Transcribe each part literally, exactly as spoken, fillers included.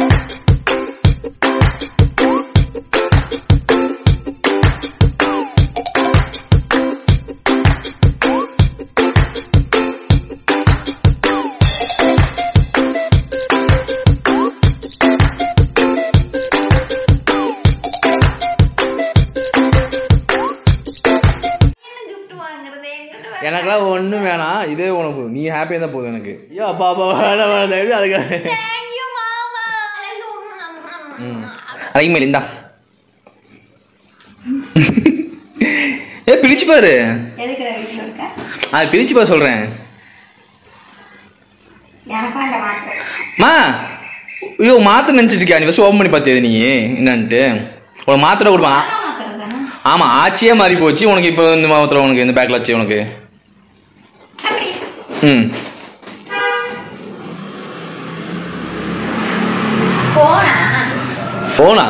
எனக்குலாம் ஒன்றும் வேணாம், இதே உனக்கு நீ ஹாப்பியாக தான் போதும் எனக்கு. ஐயோ அப்பா அப்பா வேணாம் வேணாம் அதுக்காக. ம் அரைக்குமே இந்தா. ஏ பிரிச்சு பாரு, அது பிரிச்சு பாரு சொல்கிறேன். மா ஐயோ மாத்திரை நினச்சிட்டு இருக்கியா நீ? ஃபஸ்ட் ஓப்பன் பண்ணி பார்த்தியா நீ என்னன்ட்டு? உனக்கு மாத்திரை கொடுப்பான். ஆமாம் ஆச்சியே மாறி போச்சு உனக்கு. இப்போ இந்த மாத்திரை உனக்கு இந்த பேக்கில் ஆச்சு உனக்கு. ம் போனா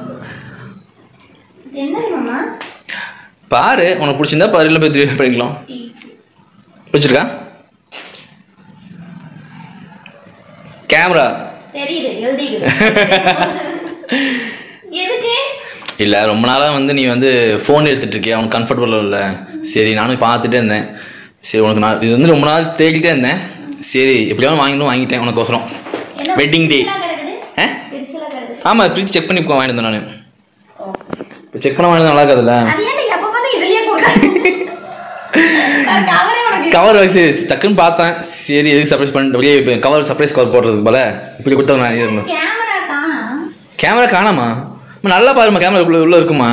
பாரு உனக்கு பிடிச்சிருந்தா பாரு, இல்லை போய் பண்ணிக்கலாம். பிடிச்சிருக்கா கேமரா? இல்லை ரொம்ப நாளாக வந்து நீ வந்து ஃபோன் எடுத்துட்டு இருக்கியா, உனக்கு கம்ஃபர்டபுள் இல்லை. சரி நானும் பார்த்துட்டே இருந்தேன். சரி உனக்கு நான் இது வந்து ரொம்ப நாள் தேடிட்டே இருந்தேன். சரி எப்படியாவது வாங்கிடும் வாங்கிட்டேன் உனக்கோசரம். Wedding day. ஆமாம் ஃப்ரிட்ஜ் செக் பண்ணி வாங்கிட்டு நான். இப்போ செக் பண்ண வாங்கினது நல்லா இருக்காதுல்ல. கவர் வச்சு டக்குன்னு பார்த்தேன். சரி எதுக்கு சர்ப்ரைஸ் பண்ணிட்டு வெளியே கவர் சர்ப்ரைஸ் கவர் போடுறதுக்கு போல இப்படி கொடுத்தவங்க. கேமரா காணாமா? நல்லா பாருமா, கேமரா உள்ள உள்ள இருக்குமா?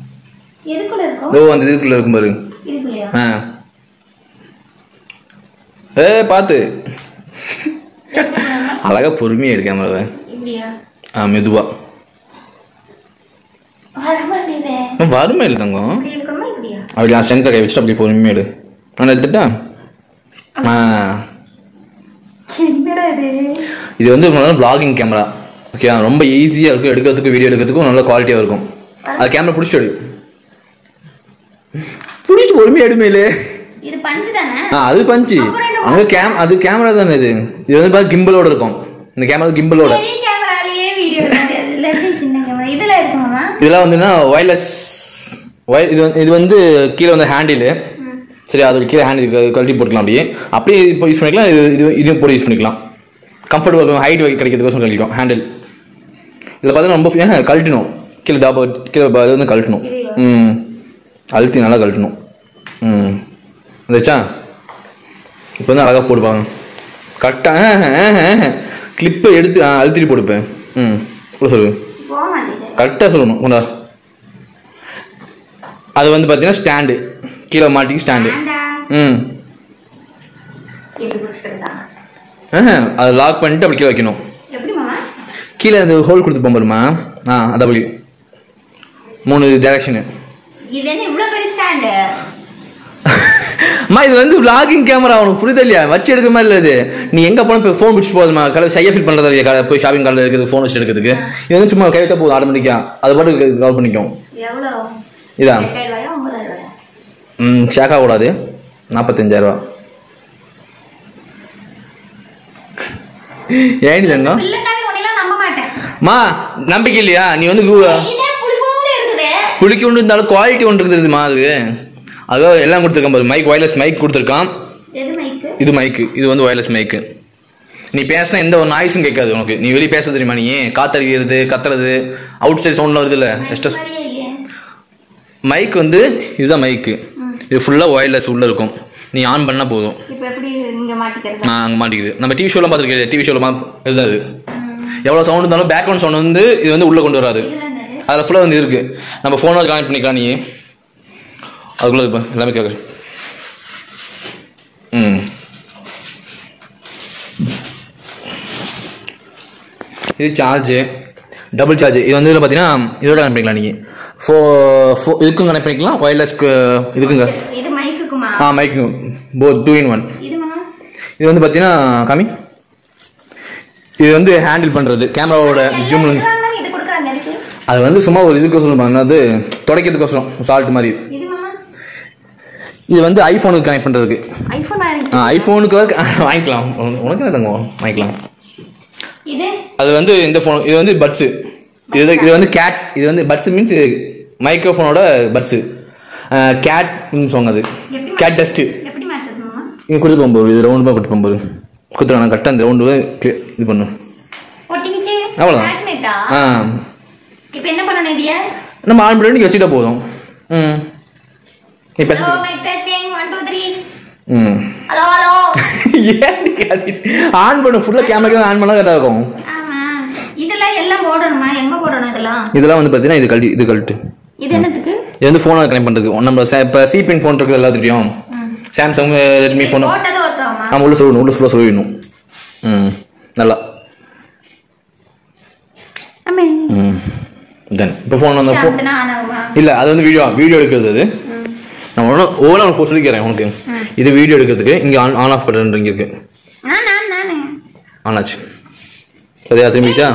ஓ அந்த இதுக்குள்ள இருக்கும் பாரு. ஆ ஏ பார்த்து அழகா பொறுமையா இருக்கு கேமராவை. ஆ மெதுவா வறுமை இல்லை தங்கம். அப்படி நான் சென்டர் கை வச்சுட்டு அப்படி பொறுமையா எடு. நான் எடுத்துட்டா. ஆ இது வந்து பிளாகிங் கேமரா. ஓகே ரொம்ப ஈஸியாக இருக்கும் எடுக்கிறதுக்கு, வீடியோ எடுக்கிறதுக்கும் நல்ல குவாலிட்டியாக இருக்கும். அது கேமரா பிடிச்சி எடு, பிடிச்சி பொறுமையாக எடுமையிலே. ஆ அது பஞ்சு அங்கே கேம் அது கேமரா தானே. இது இது வந்து பார்த்து கிம்பலோட இருக்கும். இந்த கேமரா கிம்பலோட. இதெல்லாம் வந்துன்னா ஒயர்லெஸ். இது வந்து இது வந்து கீழே வந்து ஹேண்டிலு. சரி அது கீழே ஹேண்டில் கழட்டி போட்டுக்கலாம். அப்படியே அப்படியே இப்போ யூஸ் பண்ணிக்கலாம். இது இது இதுவும் போட்டு யூஸ் பண்ணிக்கலாம். கம்ஃபர்டபுள் ஹைட் கிடைக்கிறதுக்கோசம் கழிக்கும் ஹேண்டில். இதில் பார்த்தீங்கன்னா ரொம்ப கழட்டணும். கீழே டாபா கீழே இது வந்து கழட்டணும். ம் அழுத்தி நல்லா கழட்டணும். ம் வந்துச்சா? இப்போ வந்து அழகாக போடுப்பாங்க கரெக்டாக. கிளிப்பை எடுத்து அழுத்திட்டு போடுப்பேன். ம் கூட சொல்லு கரெக்டாக சொல்லணும். கொண்டா அது வந்து பார்த்தீங்கன்னா ஸ்டாண்டு கீழே மாட்டிக்கு ஸ்டாண்டு. ம் அதை லாக் பண்ணிட்டு அப்படி கீழே வைக்கணும். கீழே அந்த ஹோல் கொடுத்து போம்பருமா? ஆ அது அப்படி மூணு டைரக்ஷனு. அம்மா இது வந்து விளாகிங் கேமரா, உனக்கு புரியுது இல்லையா? வச்சு எடுக்கிற மாதிரி இல்லை. இது நீ எங்கே போனால் ஃபோன் பிடிச்சி போதுமா? கடை சையா ஃபீல் பண்ணுறது இல்லையா? கடை போய் ஷாப்பிங் கார்டில் இருக்குது ஃபோன் வச்சு எடுக்கிறதுக்கு. இது வந்து சும்மா கை வச்சா போதும் ஆட்டோமேட்டிக்காக. அது பாட்டு கவர் பண்ணிக்கும். இதா ம் ஷேக் ஆகக்கூடாது. நாற்பத்தஞ்சாயிரம் ரூபா. ஏன் தங்கம் மா நம்பிக்கை இல்லையா? நீ வந்து புளிக்க ஒன்று இருந்தாலும் குவாலிட்டி ஒன்று இருக்குதுமா. அது அதாவது எல்லாம் கொடுத்துருக்கான் பாரு. மைக் ஒயர்லெஸ் மைக் கொடுத்துருக்கான். இது மைக்கு, இது வந்து ஒயர்லெஸ் மைக்கு. நீ பேசினா எந்த ஒரு நாய்ஸும் கேட்காது உனக்கு. நீ வெளியே பேச தெரியுமா? நீ காத்தடிக்கிறது கத்துறது அவுட் சைட் சவுண்ட்லாம் வருது இல்லை? எக்ஸ்ட்ரா மைக் வந்து இதுதான் மைக்கு. இது ஃபுல்லாக ஒயர்லெஸ் உள்ளே இருக்கும். நீ ஆன் பண்ணால் போதும். ஆ அங்கே மாட்டிக்குது. நம்ம டிவி ஷோலாம் பார்த்துருக்கேன். டிவி ஷோவில் இதுதான் இது. எவ்வளோ சவுண்ட் இருந்தாலும் பேக்ரவுண்ட் சவுண்ட் வந்து இது வந்து உள்ளே கொண்டு வராது. அதில் ஃபுல்லாக வந்து இருக்குது. நம்ம ஃபோனை கனெக்ட் பண்ணிக்கலாம். நீ அதுக்குள்ளே இருப்பேன் எல்லாமே கேட்குறேன். ம் இது சார்ஜு டபுள் சார்ஜ். இது வந்து பார்த்தீங்கன்னா இதோட கனெக்ட் பண்ணிக்கலாம். நீங்கள் ஃபோ ஃபோ இதுக்கும் கனெக்ட் பண்ணிக்கலாம். ஒயர்லெஸ்க்கு இதுக்குங்க. ஆ மைக்கு போத் டூ இன் ஒன். இது வந்து பார்த்தீங்கன்னா காமி இது வந்து ஹேண்டில் பண்ணுறது கேமராவோட ஜூம் லென்ஸ். அது வந்து சும்மா ஒரு இதுக்கோசரம் சொல்லுவாங்க. அது துடைக்கிறதுக்கோசரம் சால்ட் மாதிரி. இது வந்து ஐஃபோனுக்கு கனெக்ட் பண்ணுறதுக்கு. ஆ ஐஃபோனுக்கு வாங்கிக்கலாம். உனக்கு என்ன தங்கம் வாங்கிக்கலாம். அது வந்து இந்த ஃபோன் இது வந்து பட்ஸு இது இது வந்து கேட் இது வந்து பட்ஸ் மீன்ஸ் மைக்ரோஃபோனோட பட்ஸு கேட் சொன்னது கேட் டஸ்ட்டு இங்கே கொடுத்து போகும்போது இது ரவுண்டு கொடுத்து போகும்போது கொடுத்துருவோம் நான் கரெக்டாக இந்த ரவுண்டு இது பண்ணும் அவ்வளோதான் ஆ இப்போ என்ன பண்ணணும் இதையா நம்ம ஆன் பண்ணி நீங்கள் வச்சுட்டா போதும் ம் நீ பேச ம் ஹலோ ஹலோ ஏன் ஆன் பண்ணு ஃபுல்லாக கேமரா ஆன் பண்ணால் கரெக்டாக இருக்கும் இதெல்லாம் எல்லாம் போடணுமா எங்க போடணும் இதெல்லாம் இதெல்லாம் வந்து பார்த்தீங்கன்னா இது கழட்டி இது கழட்டு இது என்னத்துக்கு இது வந்து ஃபோனை கனெக்ட் பண்ணுறதுக்கு நம்ம இப்போ சீபின் ஃபோன் இருக்குது எல்லாத்துட்டையும் சாம்சங் ரெட்மி ஃபோன் ஆமாம் உள்ள சொல்லணும் உள்ள ஃபுல்லாக சொல்லணும் ம் நல்லா ம் தென் இப்போ ஃபோன் வந்து ஃபோன் இல்லை அது வந்து வீடியோ வீடியோ எடுக்கிறது அது நான் ஒன்று ஓவராக உனக்கு சொல்லிக்கிறேன் உனக்கு இது வீடியோ எடுக்கிறதுக்கு இங்கே ஆன் ஆன் ஆஃப் பட்டன் இங்கே இருக்கு ஆன் ஆச்சு சரியா திரும்பிச்சா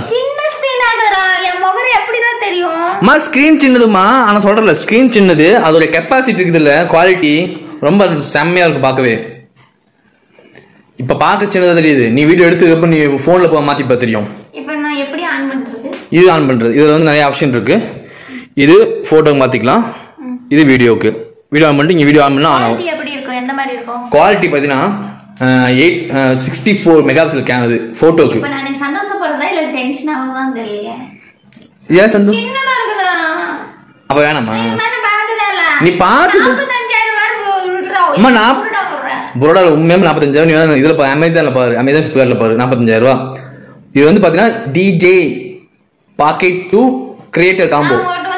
மா ஸ்கிரீன் சின்னதுமா ஆனா சொல்றல ஸ்கிரீன் சின்னது அதோட கெப்பாசிட்டி இருக்குதுல்ல குவாலிட்டி ரொம்ப செம்மையா இருக்கு பார்க்கவே இப்ப பார்க்க சின்னதா தெரியுது நீ வீடியோ எடுத்துக்கப்ப நீ போன்ல போய் மாத்தி பார்த்து தெரியும் இப்போ நான் எப்படி ஆன் பண்றது இது ஆன் பண்றது இதுல வந்து நிறைய ஆப்ஷன் இருக்கு இது போட்டோக்கு மாத்திக்கலாம் இது வீடியோக்கு வீடியோ ஆன் பண்ணிட்டு இங்க வீடியோ ஆன் பண்ணா ஆன் ஆகும் எப்படி இருக்கும் எந்த மாதிரி இருக்கும் குவாலிட்டி பாத்தீங்கன்னா eight sixty four megapixel camera இது போட்டோக்கு இப்போ நான் சந்தோஷப்படுறதா இல்ல டென்ஷன் ஆகுதான்னு தெரியல ஏன் சந்து அப்ப வேணாமா நீ பாத்து அம்மா நான் புரோடா உண்மையாக நாற்பத்தஞ்சாயிரம் இதுல பாரு அமேசான்ல பாரு அமேசான் ஃபிளிப்கார்ட்ல பாரு நாற்பத்தஞ்சாயிரம் ரூபா இது வந்து பாத்தீங்கன்னா DJ pocket to creator combo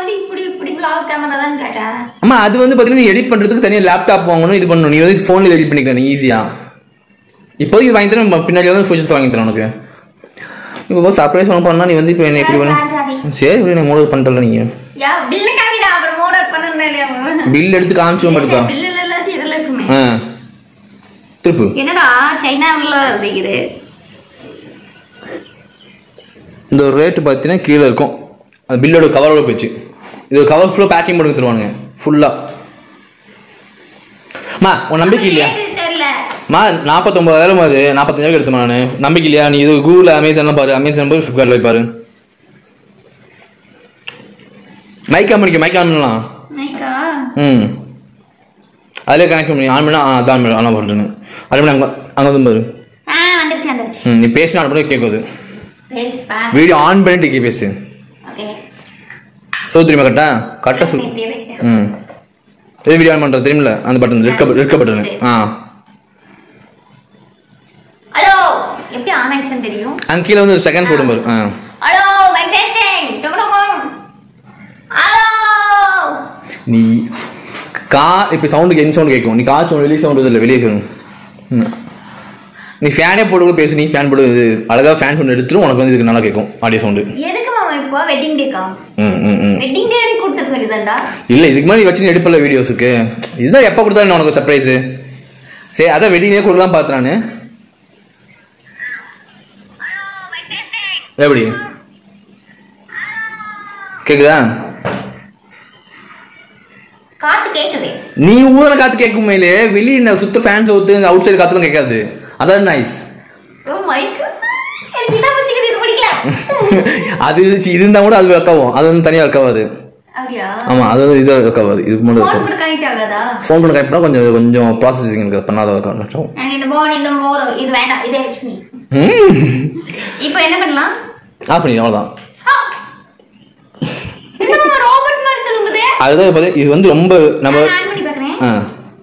அம்மா அது வந்து பாத்தீங்கன்னா எடிட் பண்றதுக்கு தனியா லேப்டாப் வாங்கணும் இது பண்ணணும் நீ வந்து போன்ல எடிட் பண்ணிக்கலாம் ஈஸியா இப்போதைக்கு வாங்கி தரேன் பின்னாடி வந்து ஃபீச்சர்ஸ் வாங்கி தரேன் உனக்கு இப்போ சர்ப்ரைஸ் ஒன்று பண்ணா நீ வந்து இப்போ என்ன எப்படி பண்ண சரி இப்படி நான் மோடல் பண்ணிட்டல நீங்க பில் எடுத்து காமிச்சு எடுக்கா திருப்பு என்னடா சைனாவுல இருக்குது இந்த ரேட் பார்த்தீங்கன்னா கீழே இருக்கும் அந்த பில்லோட கவரோட போச்சு இது கவர் ஃபுல்லாக பேக்கிங் பண்ணி தருவானுங்க ஃபுல்லா மா உன் நம்பிக்கை இல்லையா மா நாற்பத்தொம்பதாயிரம் அது நாற்பத்தஞ்சாயிரம் எடுத்துமா நான் நம்பிக்கை இல்லையா நீ இது கூகுள் அமேசான்லாம் பாரு அமேசான் போய் ஃப்ளிப்கார்ட்ல போய் பாரு மைக் ஆன் பண்ணிக்க மைக் ஆன் பண்ணலாம் ம் அதிலே கனெக்ட் பண்ணி ஆன் பண்ணா அதான் ஆன் பண்ணுறேன்னு அதே மாதிரி அங்கே அங்கே வந்து பாரு ம் நீ பேசினா ஆன் பண்ணி கேட்குது வீடியோ ஆன் பண்ணிட்டு கே பேசு சொல்லு தெரியுமா கரெக்டா கரெக்டாக சொல்லு ம் எது வீடியோ ஆன் பண்ணுறது தெரியுமில்ல அந்த பட்டன் ரெட் ரெட் பட்டன் ஆ ஹலோ எப்படி ஆன் ஆயிடுச்சுன்னு தெரியும் அங்க கீழ வந்து செகண்ட் போடும் பாரு ஆ ஹலோ மைக் டெஸ்டிங் டொடொம் ஹலோ நீ கா இப்ப சவுண்ட் என்ன சவுண்ட் கேக்கும் நீ கா சவுண்ட் வெளிய சவுண்ட் இல்ல வெளிய கேக்கும் நீ ஃபேனே போடுங்க பேசு நீ ஃபேன் போடு அழகா ஃபேன் சவுண்ட் எடுத்துரும் உனக்கு வந்து இதுக்கு நல்லா கேக்கும் ஆடியோ சவுண்ட் எதுக்கு மாமா இப்போ வெட்டிங் டேக்கா ம் ம் வெட்டிங் டே எடுத்து கொடுத்தது வேண்டியதாடா இல்ல இதுக்கு மாதிரி வச்சு எடுப்பல வீடியோஸ்க்கு இதுதான் எப்ப கொடுத்தா உனக்கு சர்ப்ரைஸ் சரி அத வெட்டிங் டே கொடுக்கலாம் பாத்துறானே எப்படி கேக்குதா காத்து கேக்குது நீ ஊர காத்து கேக்கும் மேலே வெளிய சுத்த ஃபேன்ஸ் ஊத்து அவுட் சைடு காத்துலாம் கேட்காது அதான் நைஸ் ஓ மைக் எனக்கு இத பத்திக்கு இது பிடிக்கல அது இது இருந்தா கூட அது வர்க்காவும் அது வந்து தனியா வர்க்காவாது அப்படியே ஆமா அது இது வர்க்காவாது இது மட்டும் ஃபோன் பண்ண கனெக்ட் ஆகாதா ஃபோன் பண்ண கனெக்ட் பண்ணா கொஞ்சம் கொஞ்சம் ப்ராசஸிங் இருக்கு பண்ணாத வர்க்காவும் நான் இந்த போன் இந்த மோத இது வேண்டாம் இதே வெச்சு நீ இப்போ என்ன பண்ணலாம் ஆஃப் பண்ணி அவ்வளவுதான் என்ன ரோபோட் மாதிரி திரும்புதே அதுதான் பாரு இது வந்து ரொம்ப நம்ம நான் பண்ணி பார்க்கறேன் ஆ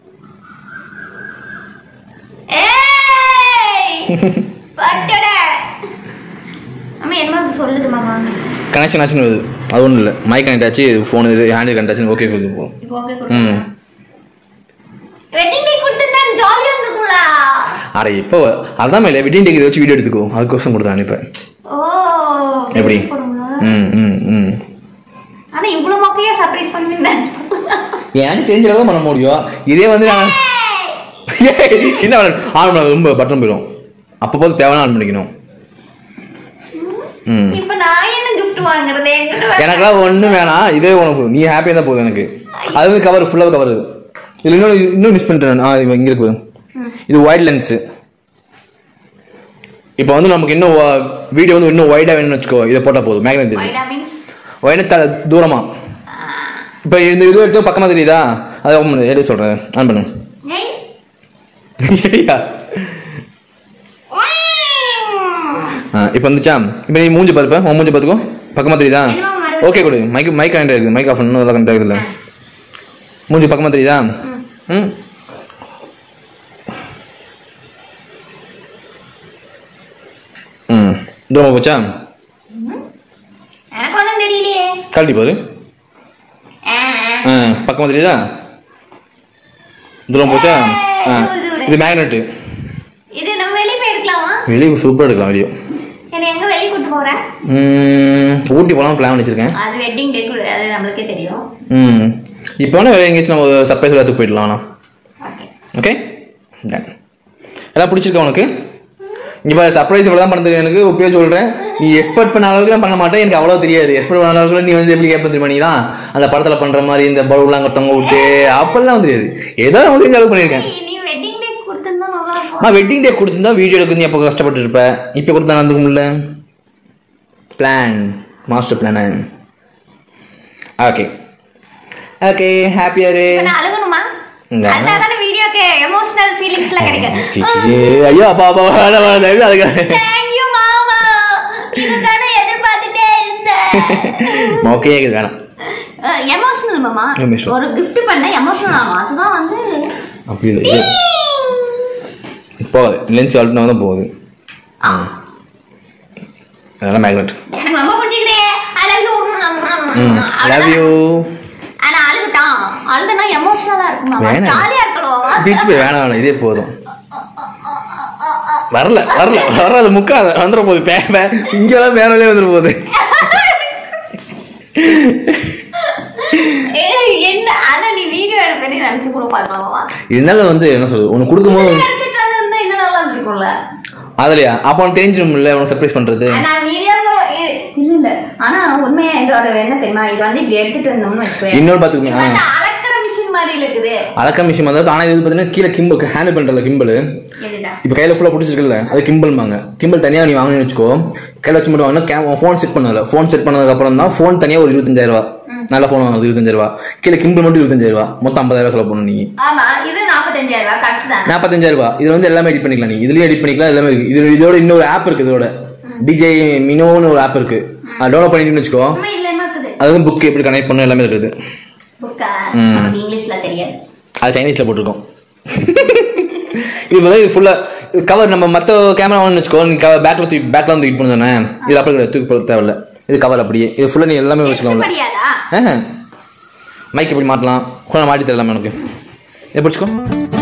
ஏய் பட்டடா அம்மா என்ன சொல்லுது மாமா கனெக்ஷன் ஆச்சு அது ஒண்ணும் இல்ல மைக் கனெக்ட் ஆச்சு ஃபோன் இது ஹேண்ட் கனெக்ட் ஆச்சு ஓகே கொடுத்து போ ஓகே கொடுங்க ம் வெட்டிங் டே கொடுத்தா ஜாலியா இருக்கும்ல அட இப்போ அதான் மேல வெட்டிங் டேக்கு வச்சு வீடியோ எடுத்துக்கோ அது கோசம் கொடுத்தானே இப்ப ஓ எப்படி ம் ம் ம் ஆனா இவ்வளவு மொக்கையா சர்ப்ரைஸ் பண்ணுவீங்க எனக்கு தெரிஞ்சளவு பண்ண முடியும் இதே வந்து நான் என்ன ஆன் பண்ண ரொம்ப பட்டன் போயிடும் அப்பப்போ தேவையான ஆன் பண்ணிக்கணும் இப்போ நான் என்ன gift வாங்குறதே எனக்கெல்லாம் ஒண்ணும் வேணாம் இதே உனக்கு நீ ஹாப்பியா தான் போகுது எனக்கு அது வந்து கவர் ஃபுல்லாக கவர் இதுல இன்னும் இன்னும் மிஸ் பண்ணிட்டேன் ஆ இங்க இருக்கு இது வைட் லென்ஸ் இப்போ வந்து நமக்கு இன்னும் வீடியோ வந்து இன்னும் வைடா வேணும்னு வச்சுக்கோ, இதை போட்டால் போதும். மேக்னெட் வைடா தூரமா. இப்போ இந்த இது எடுத்து பக்கமாக தெரியுதா? அதை ஓப்பன் பண்ணு, எடுத்து சொல்கிறேன், ஆன் பண்ணு. சரியா? இப்போ வந்துச்சா? இப்போ நீ மூஞ்சி பார்ப்பேன், உன் மூஞ்சி பார்த்துக்கோ, பக்கமாக தெரியுதா? ஓகே கொடு. மைக் மைக் கனெக்ட் இருக்குது, மைக் ஆஃப் பண்ணணும், அதெல்லாம் கனெக்ட் ஆகுது இல்லை. மூஞ்சி பக்கமாக தெரியுதா? ம் ம் தூரமாக போச்சா? கழட்டி போகுது. ஆ பக்கமாக தெரியுதா? தூரம் போச்சா? ஆ இது மேக்னெட்டு. இது நம்ம வெளிய போய் எடுக்கலாமா? வெளிய சூப்பரா எடுக்கலாம் வீடியோ. என்ன எங்க வெளிய கூட்டி போற? ம் ஊட்டி போலாம் பிளான் வச்சிருக்கேன். அது வெட்டிங் டே அது நமக்கே தெரியும். ம் இப்போ வேணா வேற எங்கேயாச்சும் நம்ம சர்ப்ரைஸ் எடுத்து போயிடலாம். Okay okay done. எல்லாம் பிடிச்சிருக்கா உனக்கு? இங்க பாரு சர்ப்ரைஸ் இவ்வளவு தான் பண்ணது எனக்கு. இப்பயே சொல்றேன், நீ எக்ஸ்பெக்ட் பண்ண அளவுக்கு நான் பண்ண மாட்டேன். எனக்கு அவ்வளவு தெரியாது. எக்ஸ்பெக்ட் பண்ண அளவுக்கு நீ வந்து எப்படி கேட்ப தெரியுமா? நீ தான் அந்த படத்துல பண்ற மாதிரி இந்த பலூன்லாம் தொங்க விட்டு அப்பெல்லாம் தெரியாது. ஏதோ நான் தெரிஞ்ச அளவுக்கு பண்ணிருக்கேன். நான் வெட்டிங் டே கொடுத்துருந்தா வீடியோ எடுக்க நீ எப்போ கஷ்டப்பட்டு இருப்ப. இப்போ கொடுத்தா நடந்துக்க முடியல. Plan master plan. Okay okay ஹாப்பியாரு. அழுகணுமா? அதான வீடியோக்கு எமோஷனல் ஃபீலிங்ஸ்ல கிடைக்கும். ஐயோ அப்பா அப்பா வேணா வேணா அதுக்கு थैंक यू மாமா. இதுதானே எதிர்பார்த்துட்டே இருந்தேன். ஓகே இது வேணாம். எமோஷனல் மாமா. ஒரு gift பண்ண எமோஷனல் ஆமா. அதுதான் வந்து அப்படி இல்ல. இப்போ லென்ஸ் ஆல்ட்னா தான் போகுது. ஆ அதெல்லாம் மேக்னெட். எனக்கு ரொம்ப பிடிச்சிருக்கே. I love you. I love you. انا அழுகட்டான். அழுதனா எமோஷனலா இருக்குமா? ஜாலியா இருக்கணும். பீச் போய் வேணாம் வேணாம் இதே போதும். வரல வரல வராது முக்காத வந்துட போகுது. பே பே இங்கெல்லாம் மேலே வந்துட போகுது. என்ன ஆனா நீ வீடியோ எடுப்பேன்னு நினைச்சு கூட பார்க்கலாமா? இருந்தாலும் வந்து என்ன சொல்றது, உனக்கு கொடுக்கும்போது என்ன நல்லா இருக்கும்ல அதுலயா அப்போ உனக்கு தெரிஞ்சிடும்ல உனக்கு சர்ப்ரைஸ் பண்றது. நான் வீடியோ இல்ல இல்ல ஆனா உண்மையா இதோட என்ன தெரியுமா, இது வந்து இப்படி எடுத்துட்டு வந்தோம்னு வச்சுக்கோ. இன்னொரு பாத்துக்கோங்க, அலக்கற மிஷின் மாதிரி இருக்குது. அலக்கற மிஷின் மாதிரி. ஆனா இது பாத்தீங்கன்னா கீழே கிம்பிள் ஹேண்டில் பண்றல கிம்பிள். இப்ப கையில ஃபுல்லா பிடிச்சிருக்குல்ல அது கிம்பிள்மாங்க. கிம்பிள் தனியா நீ வாங்கணும்னு வச்சுக்கோ. கையில வச்சு மட்டும் வாங்கினா போன் செட் பண்ணல. போன் செட் பண்ணதுக்கு அப்புறம் தான் போன் தனியா ஒரு இருபத்தஞ்சாயிரம் ரூபாய். நல்ல போன் வாங்குது இருபத்தஞ்சாயிரம் ரூபாய். கீழே கிம்பிள் மட்டும் இருபத்தஞ்சாயிரம் ரூபாய். மொத்தம் ஐம்பதாயிரம் செலவு பண்ணணும் நீங்க. ஆமா இது நாற்பத்தஞ்சாயிரம் ரூபாய் கரெக்ட் தான். நாற்பத்தஞ்சாயிரம் ரூபாய். இது வந்து எல்லாமே எடிட் பண்ணிக்கலாம். நீ இதுலயே எடிட் பண்ணிக்கலாம். எல்லாமே இருக்கு. இது இதோட இன்னொரு ஆப் இருக்கு. இதோட டிஜே மினோன்னு ஒரு ஆப் இருக்கு. அது டவுன்லோட் பண்ணிட்டு வச்சுக்கோ. அது வந்து புக் எப்படி கனெக்ட் பண்ணணும் எல்லாமே இருக்குது. புக்கா நமக்கு இங்கிலீஷ்ல தெரியாது. அது சைனீஸ்ல போட்டுருக்கோம். இது வந்து இது ஃபுல்லா கவர். நம்ம மற்ற கேமரா வாங்கணும்னு வச்சுக்கோ. நீ கவர் பேக்ல தூக்கி பேக்ல வந்து தூக்கி போனதானே. இது அப்படி கிடையாது, தூக்கி போட தேவையில்ல. இது கவர் அப்படியே. இது ஃபுல்லா நீ எல்லாமே வச்சுக்கலாம். மைக் எப்படி மாட்டலாம் கூட மாட்டி தரலாம். எனக்கு இதை பிடிச்சிக்கோ.